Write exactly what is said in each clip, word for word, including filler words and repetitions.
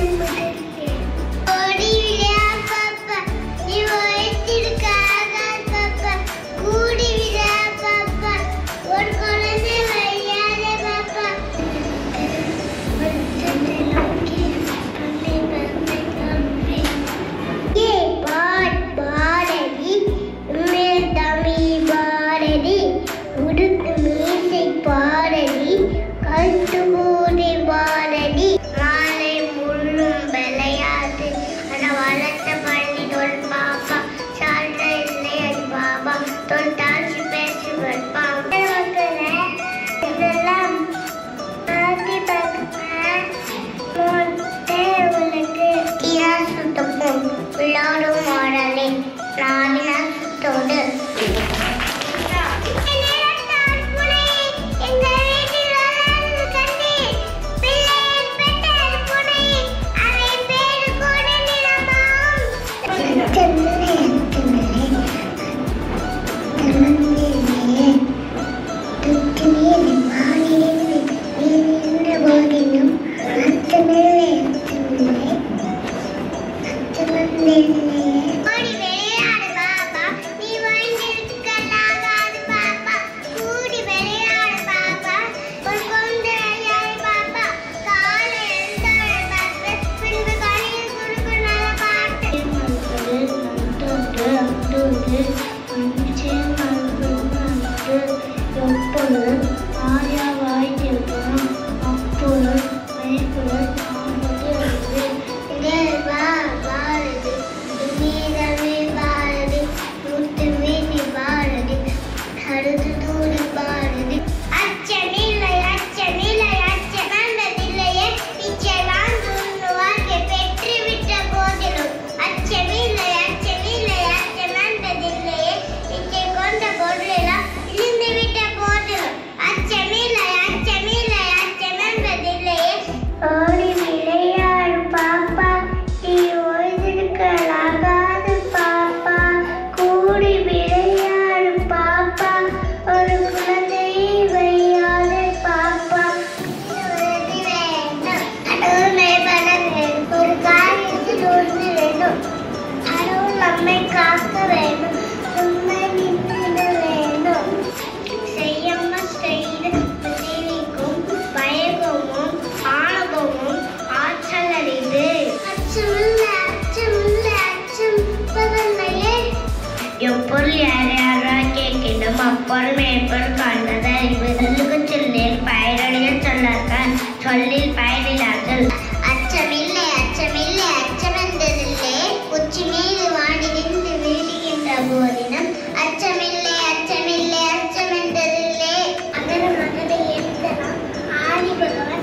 சொல்லில் பயனிலார்கள். அச்சமில்லை அச்சமில்லை அச்சமென்றதில்லை உச்சி மீது வாடி நின்று வீடுகின்ற போதினம் அச்சமில்லை அச்சமில்லை அச்சமென்றதில்லை. அகர மகதை எழுதலாம் ஆதி பகவான்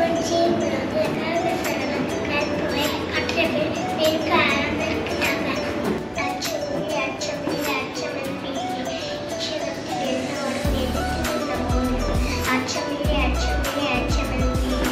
கற்புரை கற்றவை நிற்க அறந்திருக்கிறாங்க. அச்சமில்லை அச்சமில்லை அச்சமென்றி இச்சகத்தில் என்னோடும் எதிர்த்து போது அச்சமில்லை அச்சமில்லை அச்சமென்றி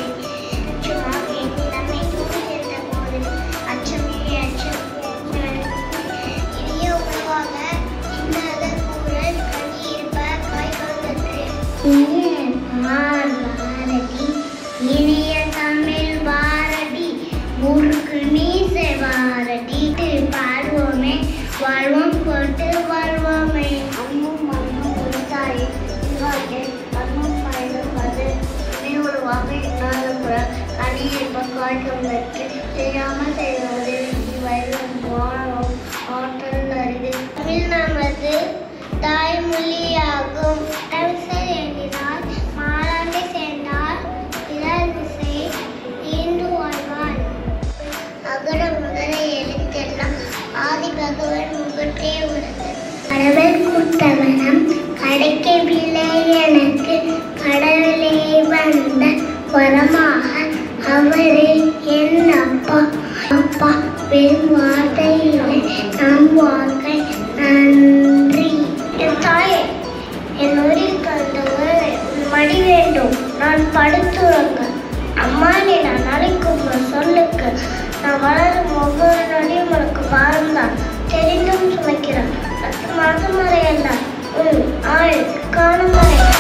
இனிய தமிழ் பாரதி ஊருக்கு மீசை பாரதி பாடுவோமே வாழ்வோம் போட்டு வாழ்வோமே. அம்மும் அம்மும் உருத்தாயே அம்மும் பயன்பது ஒரு வகை இல்லாத கனியை பக்காட்டும் வெற்றி செய்யாமல் செய்வது வயதும் வாழவும் ஆற்றல் அறிவு. தமிழ் நமது தாய்மொழியாகும். எண்ணினால் மாலாண்டை சேர்ந்தால் இதழ் திசை ஈண்டு வாழ்வான். அகர முதல எழுத்தெல்லாம் ஆதி பகவான் முகற்றே உலகு. கடவுள் கூட்டவனம் கடைக்க பிள்ளை எனக்கு கடவுளே வந்த வரமாக அவரே என் அப்பா. அப்பா பெரும் வார்த்தையில்லை நம் வாழ்க்கை நன்றி. என் தாயே என் ஊரில் கலந்த உறவை மடி வேண்டும் நான் படுத்துறங்க. அம்மா நீ நான் அழைக்கும் சொல்லுக்கு நான் வளரும் ஒவ்வொரு நொடியும் உனக்கு பாரம்தான் தெரிந்தும் சுமைக்கிறேன். பத்து மாதம் வரையெல்லாம் உன் ஆள் காணும் வரை